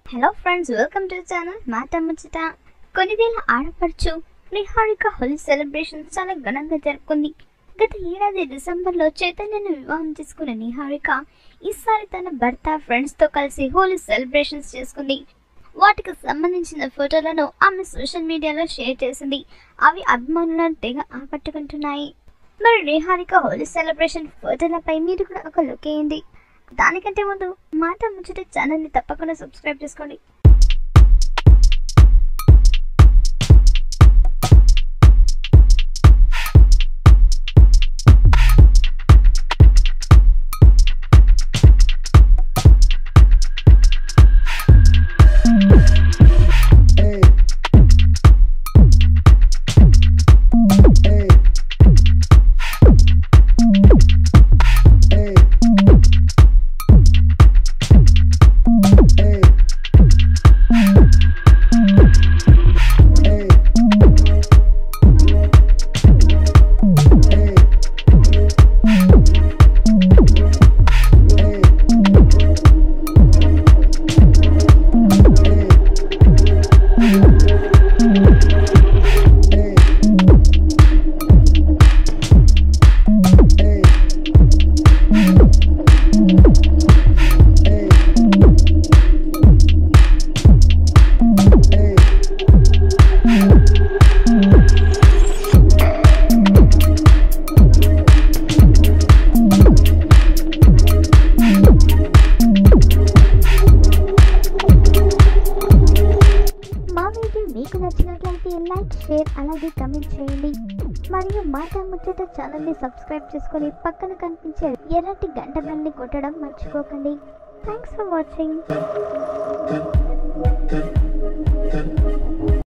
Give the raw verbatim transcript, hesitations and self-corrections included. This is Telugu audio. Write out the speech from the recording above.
Hello friends, welcome to channel మాట ముచ్చట. కొన్నివేల ఆడపడుచు నిహారిక హోలీ సెలబ్రేషన్ చాలా ఘనంగా జరుపుకుంది. గత ఏడాది డిసెంబర్లో చైతన్యను వివాహం చేసుకున్న నిహారిక ఈసారి తన భర్త ఫ్రెండ్స్తో కలిసి హోలీ సెలబ్రేషన్స్ చేసుకుంది. వాటికి సంబంధించిన ఫోటోలను ఆమె సోషల్ మీడియాలో షేర్ చేసింది. అవి అభిమానులను తెగ ఆకట్టుకుంటున్నాయి. మరి నిహారిక హోలీ సెలబ్రేషన్ ఫోటోలపై మీరు కూడా ఒక లుక్ వేయండి. దానికంటే ముందు మాట ముచ్చట ఛానల్ని తప్పకుండా సబ్స్క్రైబ్ చేసుకోండి. మీకు నచ్చినట్లయితే లైక్, షేర్, అలాగే కమెంట్ చేయండి. మరియు మాట ముచ్చట ఛానల్ని సబ్స్క్రైబ్ చేసుకొని పక్కన కనిపించే ఎర్రటి గంట బెల్ని కొట్టడం మర్చిపోకండి. Thanks for watching.